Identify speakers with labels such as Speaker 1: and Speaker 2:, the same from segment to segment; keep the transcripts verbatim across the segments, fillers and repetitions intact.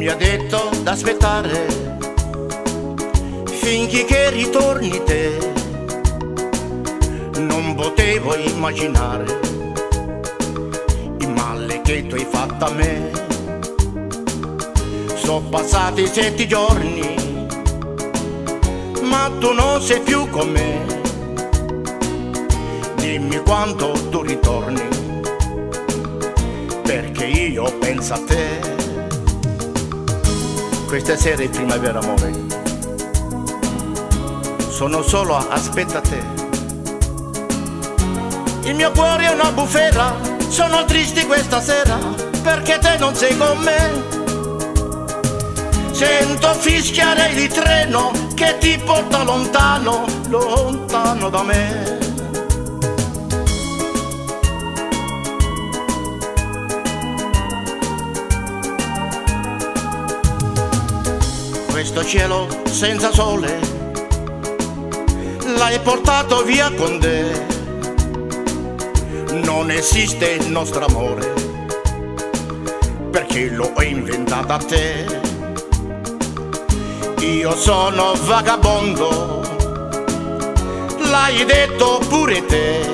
Speaker 1: Mi ha detto d'aspettare finché che ritorni te. Non potevo immaginare il male che tu hai fatto a me. Sono passati sette giorni, ma tu non sei più con me. Dimmi quando tu ritorni, perché io penso a te. Questa sera è primavera, amore. Sono solo a aspetta te. Il mio cuore è una bufera. Sono triste questa sera perché te non sei con me. Sento fischiare il treno che ti porta lontano, lontano da me. Questo cielo senza sole l'hai portato via con te. Non esiste il nostro amore perché lo ho inventato a te. Io sono vagabondo, l'hai detto pure te.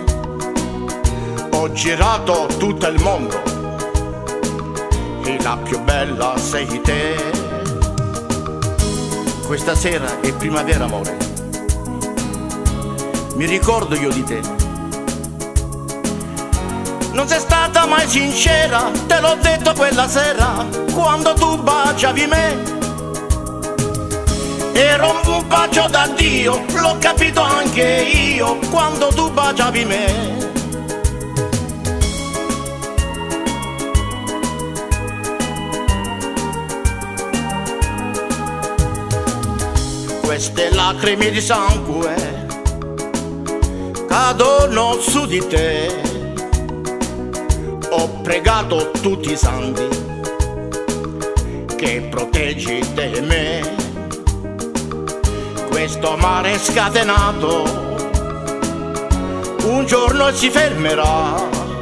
Speaker 1: Ho girato tutto il mondo e la più bella sei te. Questa sera è primavera, amore. Mi ricordo io di te. Non sei stata mai sincera, te l'ho detto quella sera quando tu baciavi me. Era un bacio d'addio, l'ho capito anche io quando tu baciavi me. Queste lacrime di sangue cadono su di te. Ho pregato tutti i santi che proteggi te e me. Questo amore scatenato un giorno si fermerà.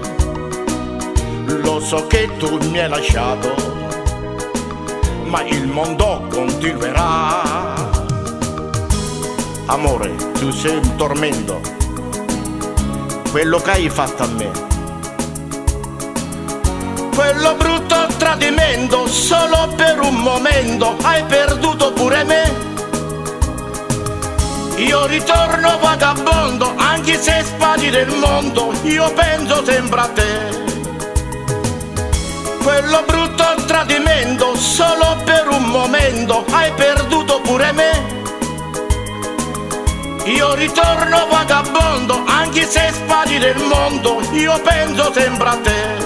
Speaker 1: Lo so che tu mi hai lasciato, ma il mondo continuerà. Amore, tu sei un tormento, quello che hai fatto a me. Quello brutto tradimento, solo per un momento hai perduto pure me. Io ritorno vagabondo, anche se spari del mondo, io penso sempre a te. Quello brutto tradimento, solo per un momento hai perduto pure me. Io ritorno vagabondo, anche se spari del mondo, io penso sempre a te.